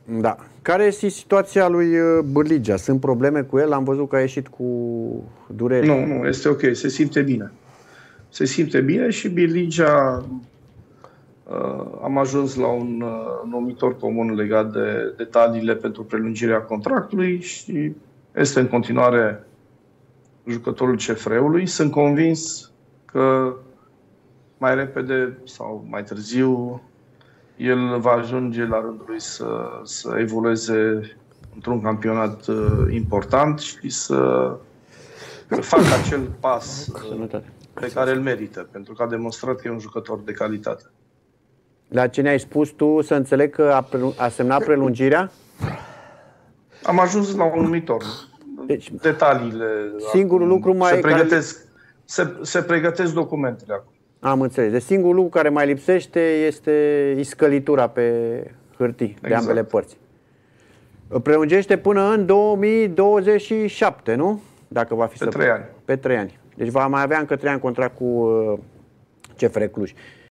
Da. Care este situația lui Bârligea? Sunt probleme cu el? Am văzut că a ieșit cu dureri. Nu, este ok. Se simte bine. Se simte bine și Bârligea am ajuns la un numitor comun legat de detaliile pentru prelungirea contractului și este în continuare jucătorul CFR-ului. Sunt convins că mai repede sau mai târziu el va ajunge la rândul lui să evolueze într-un campionat important și să facă acel pas pe care îl merită, pentru că a demonstrat că e un jucător de calitate. La ce ne-ai spus tu, să înțeleg că a semnat prelungirea? Am ajuns la un numitor. Deci, detaliile. Singurul lucru mai se pregătesc documentele acum. Am înțeles. Deci singurul lucru care mai lipsește este iscălitura pe hârtii de ambele părți. Prelungește până în 2027, nu? Dacă va fi pe 3 ani. Pe 3 ani. Deci va mai avea încă 3 ani contract cu CFR Cluj.